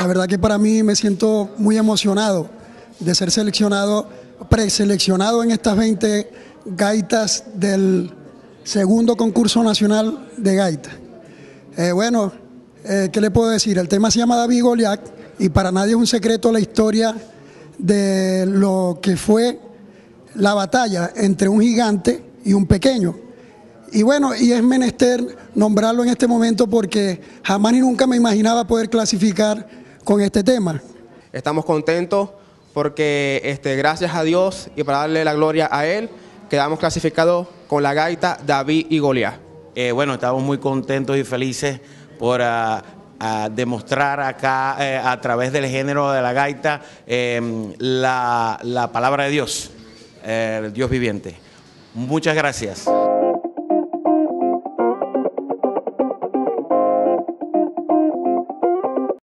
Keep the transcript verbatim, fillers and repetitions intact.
verdad que para mí me siento muy emocionado de ser seleccionado, preseleccionado en estas veinte gaitas del segundo concurso nacional de gaita. Eh, bueno, eh, ¿qué le puedo decir? El tema se llama David y Goliat y para nadie es un secreto la historia de lo que fue la batalla entre un gigante y un pequeño. Y bueno, y es menester nombrarlo en este momento porque jamás ni nunca me imaginaba poder clasificar con este tema. Estamos contentos porque este, gracias a Dios y para darle la gloria a Él, quedamos clasificados con la gaita David y Goliat. Eh, bueno, estamos muy contentos y felices por uh, uh, demostrar acá eh, a través del género de la gaita eh, la, la palabra de Dios, eh, el Dios viviente. Muchas gracias.